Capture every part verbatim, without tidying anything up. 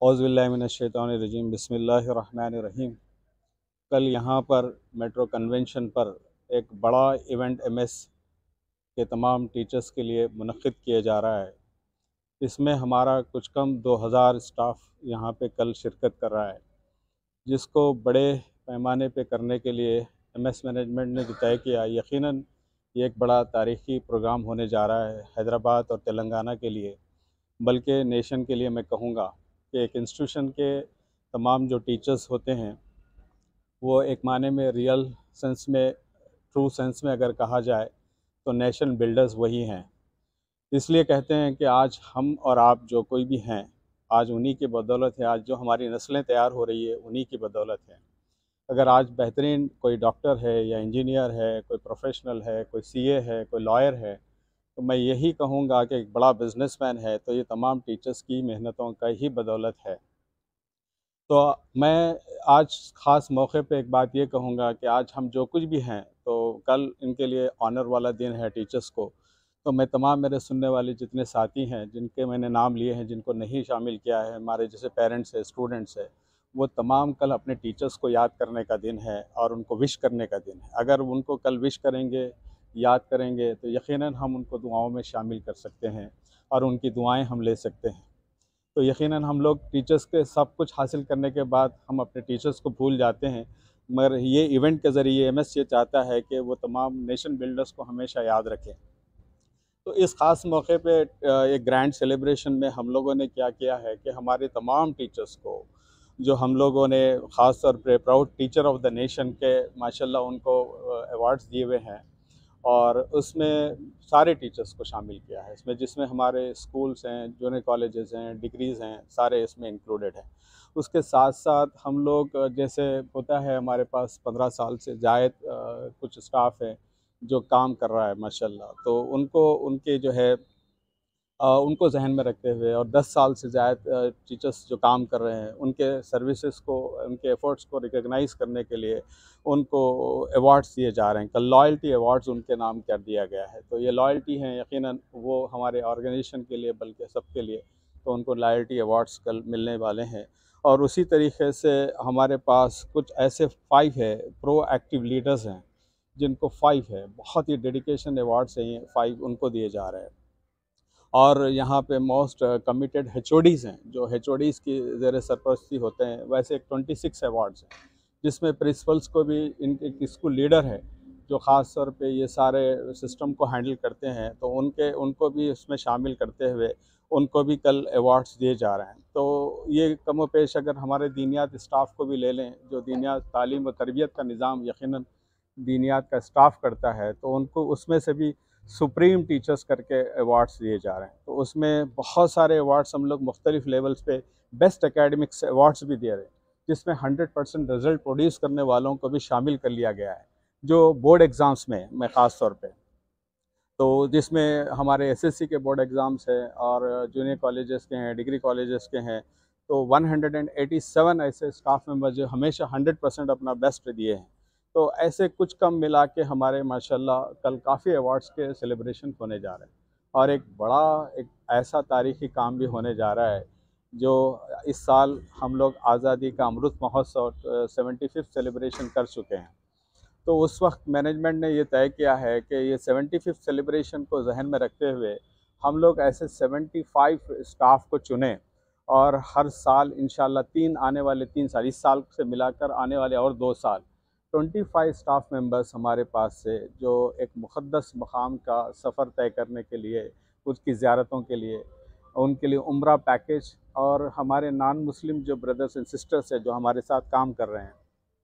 औज़ुबिल्लाहिमिनश्शैतानिर्रजीम बिस्मिल्लाहिर्रहमानिर्रहीम। कल यहाँ पर मेट्रो कन्वेंशन पर एक बड़ा इवेंट एमएस के तमाम टीचर्स के लिए मुनक़्क़िद किया जा रहा है। इसमें हमारा कुछ कम दो हज़ार स्टाफ यहाँ पे कल शिरकत कर रहा है, जिसको बड़े पैमाने पे करने के लिए एमएस मैनेजमेंट ने जो तय किया, यकीनन ये एक बड़ा तारीख़ी प्रोग्राम होने जा रहा है हैदराबाद और तेलंगाना के लिए, बल्कि नेशन के लिए। मैं कहूँगा कि एक इंस्टीट्यूशन के तमाम जो टीचर्स होते हैं, वो एक माने में रियल सेंस में, ट्रू सेंस में अगर कहा जाए तो नेशन बिल्डर्स वही हैं। इसलिए कहते हैं कि आज हम और आप जो कोई भी हैं, आज उन्हीं की बदौलत है। आज जो हमारी नस्लें तैयार हो रही है, उन्हीं की बदौलत है। अगर आज बेहतरीन कोई डॉक्टर है या इंजीनियर है, कोई प्रोफेशनल है, कोई सीए है, कोई लॉयर है, तो मैं यही कहूँगा कि एक बड़ा बिजनेसमैन है, तो ये तमाम टीचर्स की मेहनतों का ही बदौलत है। तो मैं आज ख़ास मौके पे एक बात ये कहूँगा कि आज हम जो कुछ भी हैं, तो कल इनके लिए ऑनर वाला दिन है टीचर्स को। तो मैं तमाम मेरे सुनने वाले जितने साथी हैं, जिनके मैंने नाम लिए हैं, जिनको नहीं शामिल किया है, हमारे जैसे पेरेंट्स हैं, स्टूडेंट्स हैं, वो तमाम कल अपने टीचर्स को याद करने का दिन है और उनको विश करने का दिन है। अगर उनको कल विश करेंगे, याद करेंगे, तो यकीनन हम उनको दुआओं में शामिल कर सकते हैं और उनकी दुआएँ हम ले सकते हैं। तो यकीनन हम लोग टीचर्स के सब कुछ हासिल करने के बाद हम अपने टीचर्स को भूल जाते हैं, मगर ये इवेंट के ज़रिए एमएस ये चाहता है कि वो तमाम नेशन बिल्डर्स को हमेशा याद रखें। तो इस ख़ास मौके पे अ, एक ग्रैंड सेलिब्रेशन में हम लोगों ने क्या किया है कि हमारे तमाम टीचर्स को, जो हम लोगों ने ख़ास तौर पे proud teacher of the nation के माशाल्लाह उनको अ, अवार्ड्स दिए हुए हैं, और उसमें सारे टीचर्स को शामिल किया है इसमें, जिसमें हमारे स्कूल्स हैं, जूनियर कॉलेजेस हैं, डिग्रीज़ हैं, सारे इसमें इंक्लूडेड हैं। उसके साथ-साथ हम लोग अ, जैसे होता है हमारे पास पंद्रह साल से ज़ायद अ, कुछ स्टाफ है जो काम कर रहा है माशाल्लाह, तो उनको उनके जो है अ, उनको ज़हन में रखते हुए, और दस साल से ज़्यादा अ, टीचर्स जो काम कर रहे हैं, उनके सर्विसेज़ को, उनके एफ़र्ट्स को रिकॉग्नाइज़ करने के लिए उनको अवार्ड्स दिए जा रहे हैं। कल लॉयल्टी अवार्ड्स उनके नाम कर दिया गया है। तो ये लॉयल्टी हैं, यकीनन वो हमारे ऑर्गेनाइजेशन के लिए बल्कि सबके लिए, तो उनको लॉयल्टी अवार्ड्स कल मिलने वाले हैं। और उसी तरीके से हमारे पास कुछ ऐसे फ़ाइव है प्रोएक्टिव लीडर्स हैं, जिनको फ़ाइव है, बहुत ही डेडिकेशन अवार्ड्स हैं, ये फ़ाइव उनको दिए जा रहे हैं। और यहाँ पे मोस्ट कमिटेड एचओडीज़ हैं, जो एचओडीज़ की ज़ेर सरपरस्ती होते हैं, वैसे छब्बीस अवार्ड्स हैं, जिसमें प्रिंसिपल्स को भी, इनके एक स्कूल लीडर है जो ख़ास तौर पे ये सारे सिस्टम को हैंडल करते हैं, तो उनके उनको भी इसमें शामिल करते हुए उनको भी कल अवार्ड्स दिए जा रहे हैं। तो ये कमोपेश अगर हमारे दीनियात स्टाफ को भी ले लें, जो दीनियात तालीम व तरबियत का निज़ाम यकीनन दीनियात का स्टाफ करता है, तो उनको उसमें से भी सुप्रीम टीचर्स करके अवार्ड्स दिए जा रहे हैं। तो उसमें बहुत सारे अवार्ड्स हम लोग मुख्तलिफ़ लेवल्स पे बेस्ट एकेडमिक्स अवार्ड्स भी दे रहे हैं, जिसमें हंड्रेड परसेंट रिज़ल्ट प्रोड्यूस करने वालों को भी शामिल कर लिया गया है, जो बोर्ड एग्ज़ाम्स में मैं ख़ास तौर पे। तो जिसमें हमारे एसएससी के बोर्ड एग्ज़ाम्स हैं और जूनियर कॉलेजेस के हैं, डिग्री कॉलेजेस के हैं, तो एक सौ सत्तासी ऐसे स्टाफ मेंबर्स जो हमेशा हंड्रेड परसेंट अपना बेस्ट दिए हैं। तो ऐसे कुछ कम मिला के हमारे माशाल्लाह कल काफ़ी अवार्ड्स के सेलिब्रेशन होने जा रहे हैं, और एक बड़ा एक ऐसा तारीख़ी काम भी होने जा रहा है, जो इस साल हम लोग आज़ादी का Amrit Mahotsav seventy fifth celebration कर चुके हैं। तो उस वक्त मैनेजमेंट ने ये तय किया है कि ये सेवेंटी फिफ्थ सेलिब्रेशन को जहन में रखते हुए हम लोग ऐसे सेवेंटी फ़ाइव स्टाफ को चुनें, और हर साल इंशाल्लाह तीन आने वाले तीन साल, इस साल से मिलाकर आने वाले और दो साल पच्चीस स्टाफ मेंबर्स हमारे पास से, जो एक मुक़द्दस मकाम का सफ़र तय करने के लिए, उसकी ज़ियारतों के लिए, उनके लिए उम्रा पैकेज, और हमारे नॉन मुस्लिम जो ब्रदर्स एंड सिस्टर्स हैं जो हमारे साथ काम कर रहे हैं,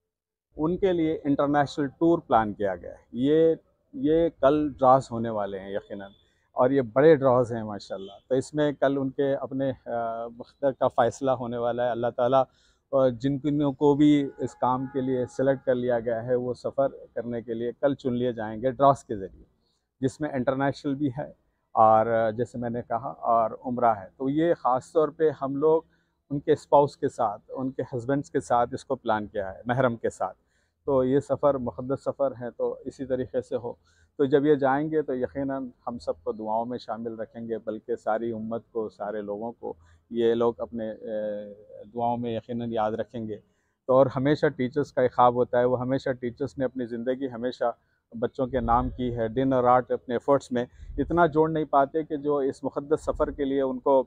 उनके लिए इंटरनेशनल टूर प्लान किया गया है। ये ये कल ड्रॉज़ होने वाले हैं यकीनन, और ये बड़े ड्रॉज़ हैं माशाल्लाह। तो इसमें कल उनके अपने मुख्तर का फ़ैसला होने वाला है। अल्लाह ताला अ, जिन जिन को भी इस काम के लिए सेलेक्ट कर लिया गया है, वो सफ़र करने के लिए कल चुन लिए जाएंगे ड्रॉज़ के ज़रिए, जिसमें इंटरनेशनल भी है, और जैसे मैंने कहा, और उम्रा है। तो ये ख़ास तौर पे हम लोग उनके स्पाउस के साथ, उनके हस्बैंड्स के साथ इसको प्लान किया है, महरम के साथ। तो ये सफ़र मुक़द्दस सफ़र है, तो इसी तरीके से हो। तो जब ये जाएँगे तो यकीनन हम सबको दुआओं में शामिल रखेंगे, बल्कि सारी उम्मत को, सारे लोगों को ये लोग अपने अ, दुआओं में यकीनन याद रखेंगे। तो और हमेशा टीचर्स का एक ख़्वाब होता है, वो हमेशा टीचर्स ने अपनी ज़िंदगी हमेशा बच्चों के नाम की है, दिन और रात अपने एफ़र्ट्स में इतना जोड़ नहीं पाते कि जो इस मुक़द्दस सफ़र के लिए उनको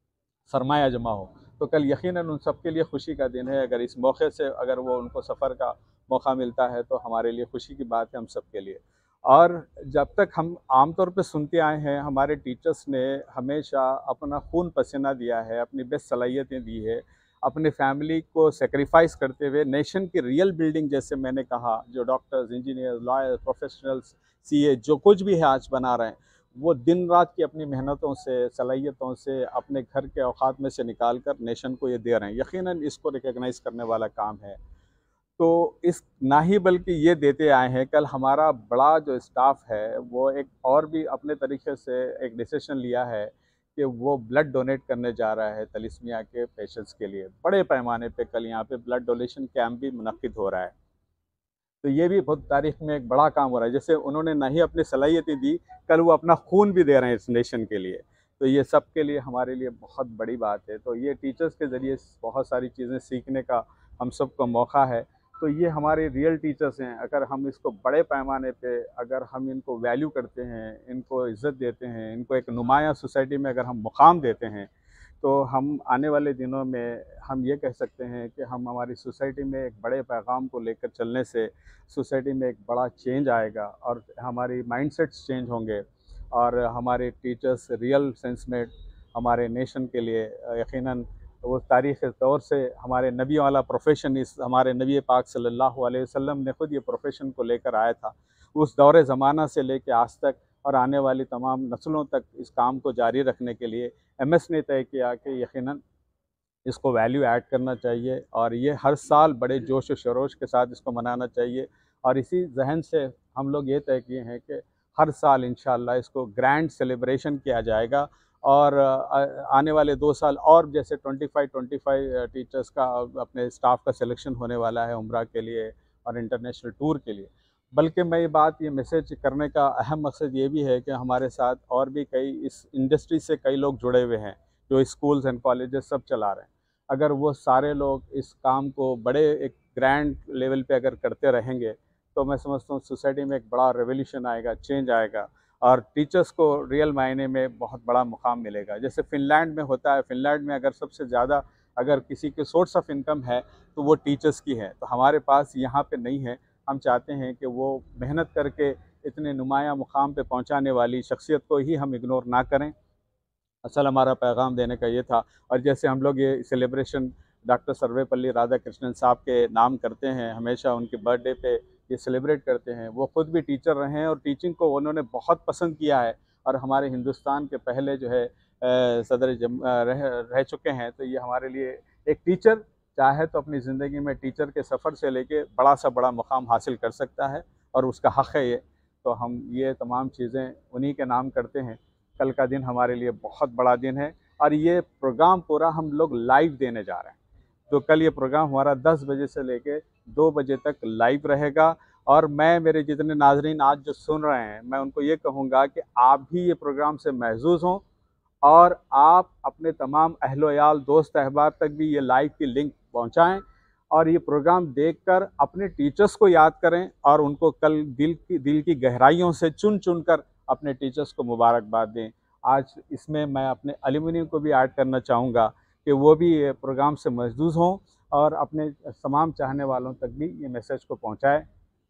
सरमाया जमा हो। तो कल यकीनन उन सब के लिए खुशी का दिन है। अगर इस मौके से अगर वो उनको सफ़र का मौका मिलता है तो हमारे लिए खुशी की बात है, हम सब के लिए। और जब तक हम आम तौर पे सुनते आए हैं, हमारे टीचर्स ने हमेशा अपना खून पसीना दिया है, अपनी बेस्ट सलाहियतें दी है, अपनी फैमिली को सैक्रिफ़ाइस करते हुए नेशन की रियल बिल्डिंग, जैसे मैंने कहा, जो doctors, engineers, lawyers, professionals, CA जो कुछ भी है आज बना रहे हैं, वो दिन रात की अपनी मेहनतों से, सलाहियतों से, अपने घर के औकात में से निकाल कर नेशन को ये दे रहे हैं। यकीनन इसको रिकॉग्नाइज़ करने वाला काम है। तो इस ना ही बल्कि ये देते आए हैं, कल हमारा बड़ा जो स्टाफ़ है, वो एक और भी अपने तरीके से एक डिसीज़न लिया है कि वो ब्लड डोनेट करने जा रहा है थैलेसीमिया के पेशेंट्स के लिए। बड़े पैमाने पे कल यहाँ पे ब्लड डोनेशन कैंप भी मुनक्किद हो रहा है। तो ये भी बहुत तारीख़ में एक बड़ा काम हो रहा है। जैसे उन्होंने ना ही अपनी सलाहियतें दी, कल वो अपना खून भी दे रहे हैं इस नेशन के लिए। तो ये सब के लिए हमारे लिए बहुत बड़ी बात है। तो ये टीचर्स के ज़रिए बहुत सारी चीज़ें सीखने का हम सबको मौका है। तो ये हमारे रियल टीचर्स हैं। अगर हम इसको बड़े पैमाने पे अगर हम इनको वैल्यू करते हैं, इनको इज़्ज़त देते हैं, इनको एक नुमायाँ सोसाइटी में अगर हम मुक़ाम देते हैं, तो हम आने वाले दिनों में हम ये कह सकते हैं कि हम हमारी सोसाइटी में एक बड़े पैगाम को लेकर चलने से सोसाइटी में एक बड़ा चेंज आएगा और हमारी माइंडसेट्स चेंज होंगे और हमारे टीचर्स रियल सेंस में हमारे नेशन के लिए यकीनन वो तारीख़ तौर से हमारे नबी वाला प्रोफ़ेशन, इस हमारे नबी पाक सल्लल्लाहु अलैहि वसल्लम ने ख़ुद ये प्रोफ़ेशन को लेकर आया था। उस दौर ज़माना से लेके आज तक और आने वाली तमाम नस्लों तक इस काम को जारी रखने के लिए एमएस ने तय किया कि यकीनन इसको वैल्यू ऐड करना चाहिए और ये हर साल बड़े जोश व खरोश के साथ इसको मनाना चाहिए। और इसी ज़हन से हम लोग ये तय किए हैं कि हर साल इंशाअल्लाह इसको ग्रैंड सेलिब्रेशन किया जाएगा और आने वाले दो साल और जैसे पच्चीस पच्चीस टीचर्स का अपने स्टाफ का सिलेक्शन होने वाला है उम्रा के लिए और इंटरनेशनल टूर के लिए। बल्कि मैं ये बात ये मैसेज करने का अहम मकसद ये भी है कि हमारे साथ और भी कई इस इंडस्ट्री से कई लोग जुड़े हुए हैं, जो स्कूल्स एंड कॉलेजेस सब चला रहे हैं। अगर वो सारे लोग इस काम को बड़े एक ग्रैंड लेवल पे अगर करते रहेंगे, तो मैं समझता हूँ सोसाइटी में एक बड़ा रेवोल्यूशन आएगा, चेंज आएगा और टीचर्स को रियल मायने में बहुत बड़ा मुकाम मिलेगा। जैसे फ़िनलैंड में होता है, फ़िनलैंड में अगर सबसे ज़्यादा अगर किसी के सोर्स ऑफ इनकम है, तो वो टीचर्स की है। तो हमारे पास यहाँ पे नहीं है। हम चाहते हैं कि वो मेहनत करके इतने नुमायाँ मुकाम पे पहुँचाने वाली शख्सियत को ही हम इग्नोर ना करें। असल हमारा पैगाम देने का ये था। और जैसे हम लोग ये सेलिब्रेशन डॉक्टर सर्वेपल्ली राधाकृष्णन साहब के नाम करते हैं, हमेशा उनके बर्थडे पे ये सेलिब्रेट करते हैं। वो ख़ुद भी टीचर रहे हैं और टीचिंग को उन्होंने बहुत पसंद किया है और हमारे हिंदुस्तान के पहले जो है सदर जम रह रह चुके हैं। तो ये हमारे लिए एक टीचर चाहे तो अपनी ज़िंदगी में टीचर के सफ़र से लेके बड़ा सा बड़ा मुकाम हासिल कर सकता है और उसका हक़ है ये। तो हम ये तमाम चीज़ें उन्हीं के नाम करते हैं। कल का दिन हमारे लिए बहुत बड़ा दिन है और ये प्रोग्राम पूरा हम लोग लाइव देने जा रहे हैं। तो कल ये प्रोग्राम हमारा दस बजे से लेके दो बजे तक लाइव रहेगा और मैं मेरे जितने नाज़रीन आज जो सुन रहे हैं, मैं उनको ये कहूँगा कि आप भी ये प्रोग्राम से महज़ूज़ हों और आप अपने तमाम अहलो-याल, दोस्त अहबाब तक भी ये लाइव की लिंक पहुँचाएँ और ये प्रोग्राम देखकर अपने टीचर्स को याद करें और उनको कल दिल की दिल की गहराइयों से चुन-चुन कर अपने टीचर्स को मुबारकबाद दें। आज इसमें मैं अपने एलुमनी को भी ऐड करना चाहूँगा कि वो भी ये प्रोग्राम से महज़ूज़ हों और अपने तमाम चाहने वालों तक भी ये मैसेज को पहुँचाएँ।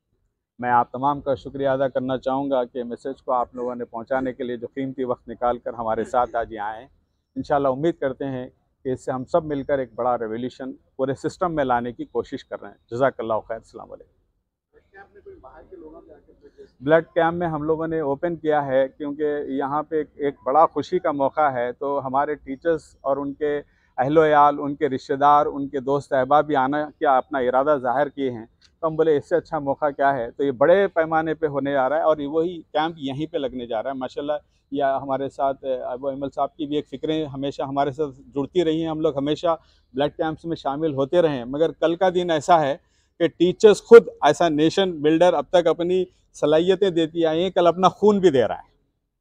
मैं आप तमाम का शुक्रिया अदा करना चाहूँगा कि मैसेज को आप लोगों ने पहुँचाने के लिए जो कीमती वक्त निकाल कर हमारे साथ आज यहाँ आए हैं। इंशाअल्लाह उम्मीद करते हैं कि इससे हम सब मिलकर एक बड़ा रेवोल्यूशन पूरे सिस्टम में लाने की कोशिश कर रहे हैं। जज़ाकल्लाहु खैर। अस्सलाम वालेकुम। ब्लड कैंप में हम लोगों ने ओपन किया है क्योंकि यहाँ पे एक, एक बड़ा खुशी का मौका है। तो हमारे टीचर्स और उनके अहलो-याल, उनके रिश्तेदार, उनके दोस्त अहबाब भी आना क्या अपना इरादा ज़ाहिर किए हैं। तो हम बोले इससे अच्छा मौका क्या है। तो ये बड़े पैमाने पे होने जा रहा है और वही कैंप यहीं पे लगने जा रहा है। माशाल्लाह या हमारे साथ अबू अमल साहब की भी एक फ़िक्रें हमेशा हमारे साथ जुड़ती रही हैं। हम लोग हमेशा ब्लड कैंप्स में शामिल होते रहे हैं, मगर कल का दिन ऐसा है कि टीचर्स खुद ऐसा नेशन बिल्डर अब तक अपनी सलाहियतें देती आई हैं, कल अपना खून भी दे रहा है।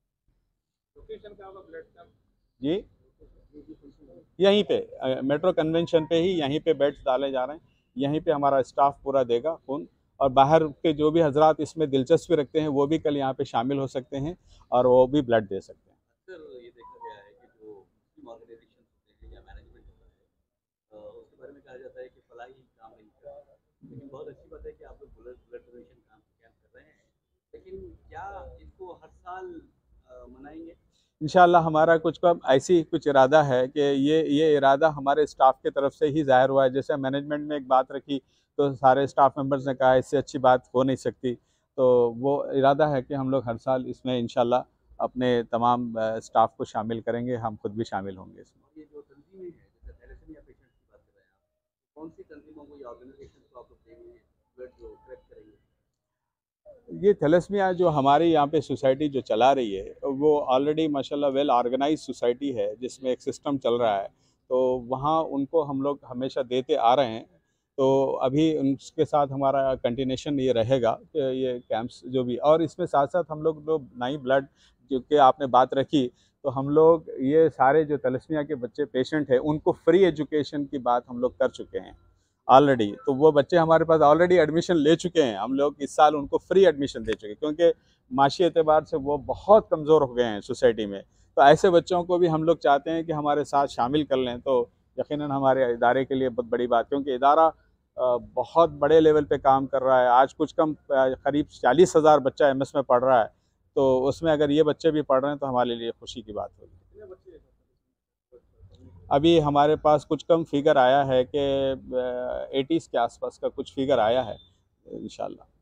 जी यहीं पे मेट्रो कन्वेंशन पे ही यहीं पे बेड्स डाले जा रहे हैं, यहीं पे हमारा स्टाफ पूरा देगा खून, और बाहर के जो भी हजरात इसमें दिलचस्पी रखते हैं वो भी कल यहाँ पे शामिल हो सकते हैं और वो भी ब्लड दे सकते हैं। अक्सर ये देखा गया है कि जो मुस्लिम ऑर्गेनाइजेशन होते हैं या मैनेजमेंट होता है, उसके बारे में कहा जाता है कि फलाही काम नहीं कर रहा, लेकिन बहुत अच्छी बात है कि आप लोग ब्लड ब्लड डोनेशन काम कैंप कर रहे हैं, लेकिन क्या इसको हर साल मनाएंगे? इंशाअल्लाह हमारा कुछ कम ऐसी कुछ इरादा है कि ये ये इरादा हमारे स्टाफ की तरफ से ही ज़ाहिर हुआ है। जैसे मैनेजमेंट ने एक बात रखी तो सारे स्टाफ मेंबर्स ने कहा इससे अच्छी बात हो नहीं सकती, तो वो इरादा है कि हम लोग हर साल इसमें इंशाअल्लाह अपने तमाम स्टाफ को शामिल करेंगे, हम खुद भी शामिल होंगे इसमें। ये जो तंजीमें हैं, जैसे थैलेसीमिया पेशेंट्स की बात कर रहे हैं आप, कौन सी तंजीमों को या ऑर्गेनाइजेशन को आप लोग देंगे ब्लड जो कलेक्ट करेंगे? ये थैलेसीमिया जो हमारे यहाँ पे सोसाइटी जो चला रही है वो ऑलरेडी माशाल्लाह वेल ऑर्गेनाइज सोसाइटी है जिसमें एक सिस्टम चल रहा है, तो वहाँ उनको हम लोग हमेशा देते आ रहे हैं। तो अभी उनके साथ हमारा कंटिन्यूशन ये रहेगा कि ये कैंप्स जो भी, और इसमें साथ साथ हम लोग जो नई ब्लड जो कि आपने बात रखी, तो हम लोग ये सारे जो थैलेसीमिया के बच्चे पेशेंट हैं उनको फ्री एजुकेशन की बात हम लोग कर चुके हैं ऑलरेडी। तो वो बच्चे हमारे पास ऑलरेडी एडमिशन ले चुके हैं, हम लोग इस साल उनको फ्री एडमिशन दे चुके हैं क्योंकि माशी एतबार से वो बहुत कमज़ोर हो गए हैं सोसाइटी में। तो ऐसे बच्चों को भी हम लोग चाहते हैं कि हमारे साथ शामिल कर लें, तो यकीनन हमारे इदारे के लिए बहुत बड़ी बात, क्योंकि इदारा बहुत बड़े लेवल पे काम कर रहा है। आज कुछ कम करीब चालीस हज़ार बच्चा एम एस में पढ़ रहा है, तो उसमें अगर ये बच्चे भी पढ़ रहे हैं तो हमारे लिए खुशी की बात होगी। अभी हमारे पास कुछ कम फिगर आया है कि एटीज़ के आसपास का कुछ फिगर आया है इंशाल्लाह।